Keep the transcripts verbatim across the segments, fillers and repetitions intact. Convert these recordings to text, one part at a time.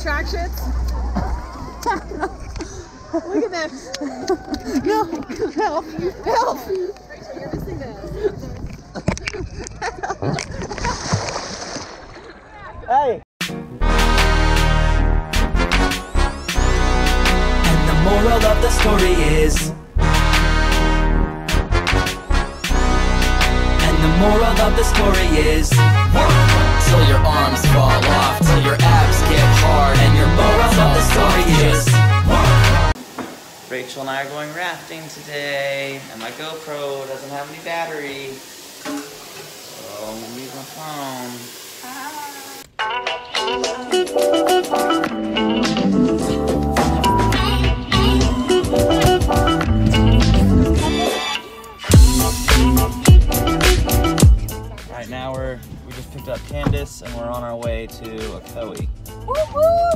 attractions. Look at this. No, help, help. Rachel, you're missing this. Hey. And the moral of the story is, and the moral of the story is, till your arms fall off, till your abs get hard, and your moral of the story is. Rachel and I are going rafting today, and my GoPro doesn't have any battery, so I'm gonna use my phone. Right now we're we just picked up Candice and we're on our way to Ocoee. Woo woo!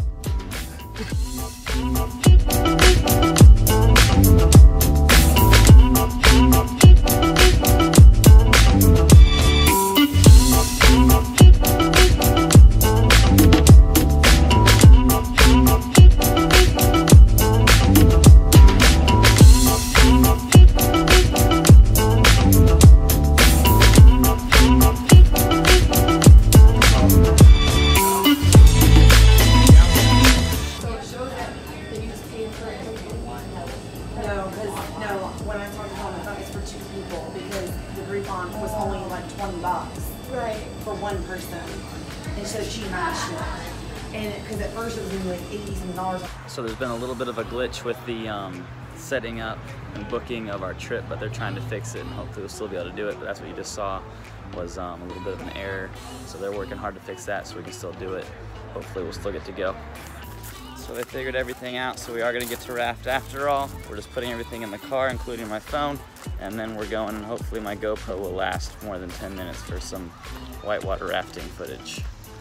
No, because no, when I talked to him, I thought it's for two people because the groupon was only like twenty bucks. Right. For one person. And so she matched it. And because at first it was gonna be like eighty some dollars. So there's been a little bit of a glitch with the um, setting up and booking of our trip, but they're trying to fix it and hopefully we'll still be able to do it. But that's what you just saw was um, a little bit of an error. So they're working hard to fix that so we can still do it. Hopefully we'll still get to go. So they figured everything out, so we are gonna get to raft after all. We're just putting everything in the car, including my phone, and then we're going, and hopefully my GoPro will last more than ten minutes for some whitewater rafting footage.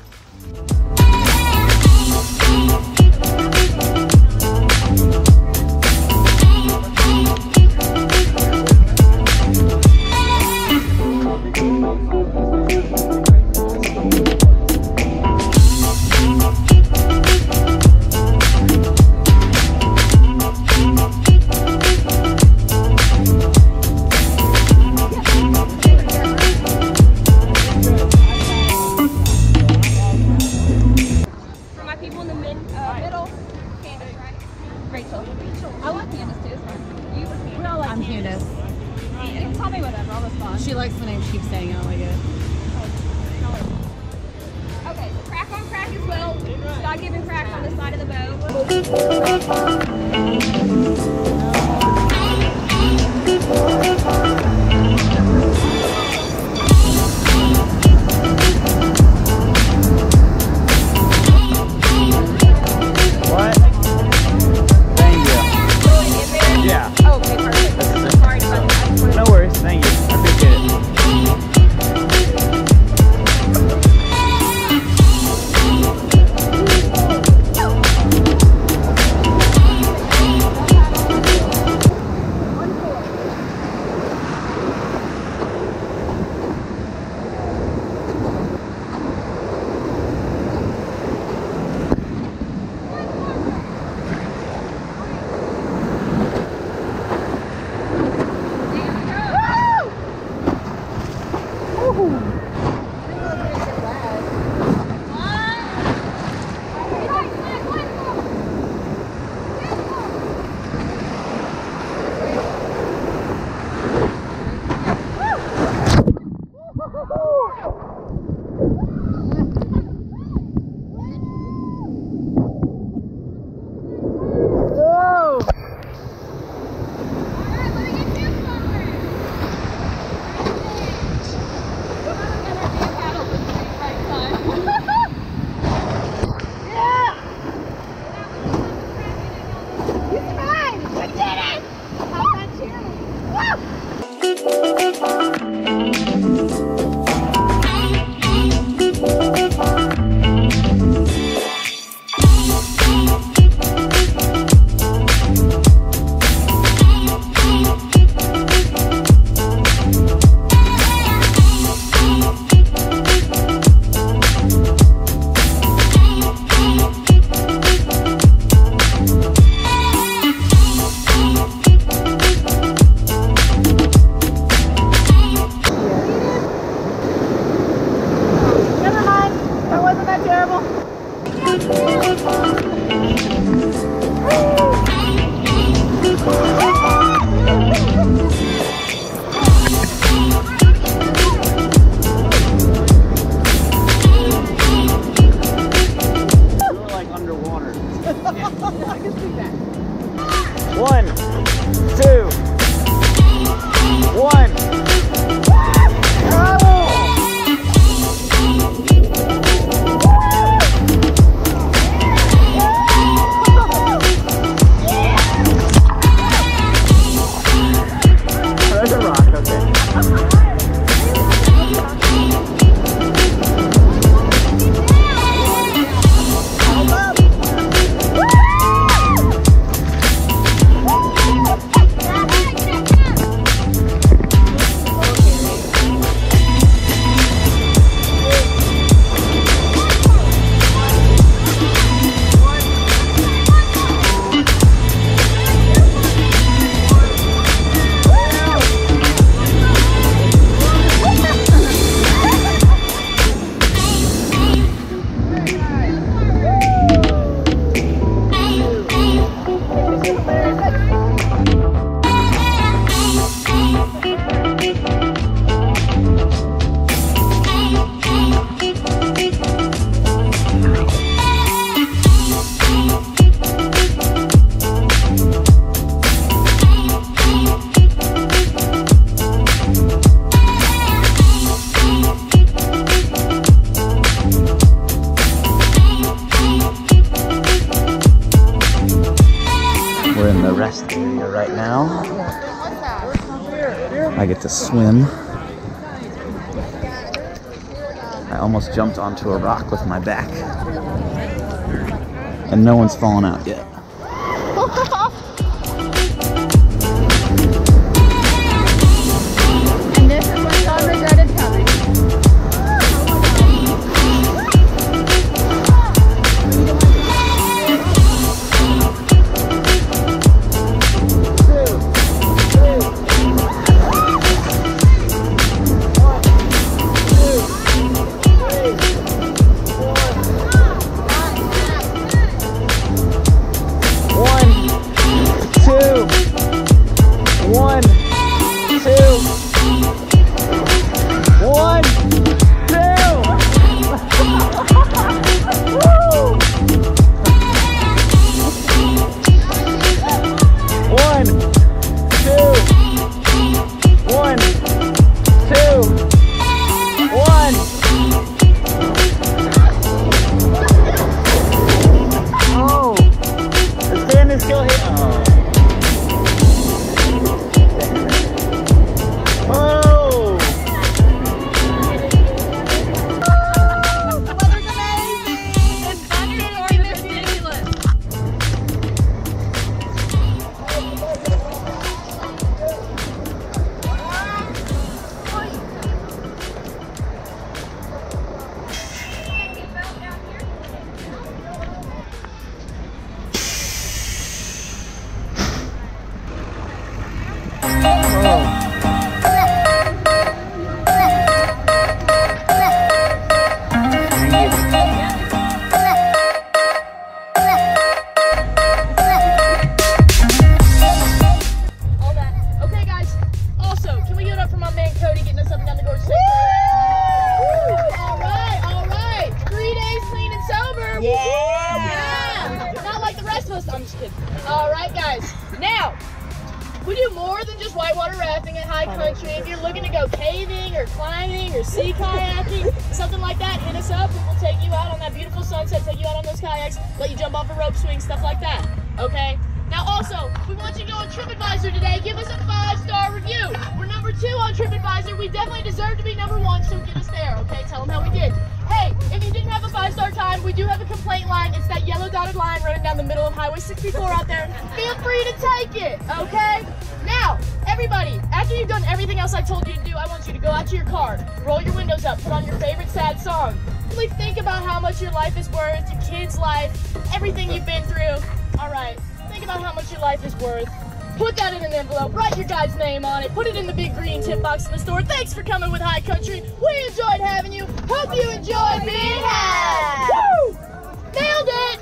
I'm Candice. You can tell me whatever, I'll respond. She likes the name she keeps saying, I don't like it. Okay, so crack on crack as well. God given crack on the side of the boat. What? Thank you. Yeah. Okay, perfect. Sorry to cut that. No worries, thank you. I appreciate it. biggest feedback. One, two, one. Oh! There's a rock, okay. We're in the rest area right now. I get to swim. I almost jumped onto a rock with my back. And no one's fallen out yet. And this is what's unregretted coming. I'm just kidding. All right, guys. Now, we do more than just whitewater rafting at high country. If you're looking to go caving or climbing or sea kayaking, something like that, hit us up. We will take you out on that beautiful sunset, take you out on those kayaks, let you jump off a rope swing, stuff like that. Okay? Now also, we want you to go on TripAdvisor today. Give us a five-star review. We're number two on TripAdvisor. We definitely deserve to be number one, so get us there, okay? Tell them how we did. Hey, if you didn't have a five-star time, we do have a complaint line. It's that yellow dotted line running down the middle of Highway sixty-four out there. Feel free to take it, okay? Now, everybody, after you've done everything else I told you to do, I want you to go out to your car, roll your windows up, put on your favorite sad song. Really think about how much your life is worth, your kid's life, everything you've been through. All right. Think about how much your life is worth. Put that in an envelope, write your guy's name on it, put it in the big green tip box in the store. Thanks for coming with High Country. We enjoyed having you. Hope you enjoyed being had. Woo! Nailed it!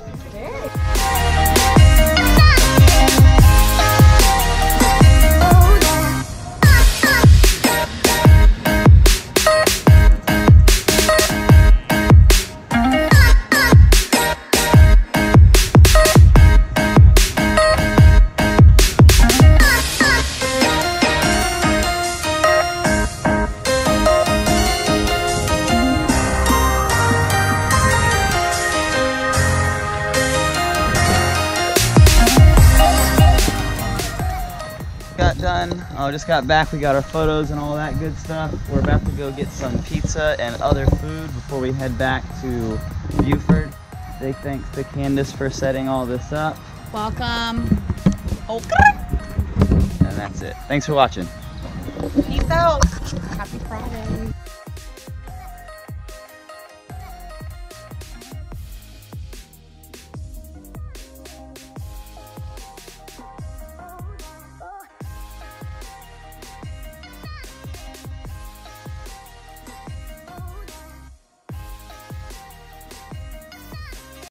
done. Oh, just got back. We got our photos and all that good stuff. We're about to go get some pizza and other food before we head back to Buford. Big thanks to Candice for setting all this up. Welcome. Okay. And that's it. Thanks for watching. Peace out. Happy Friday.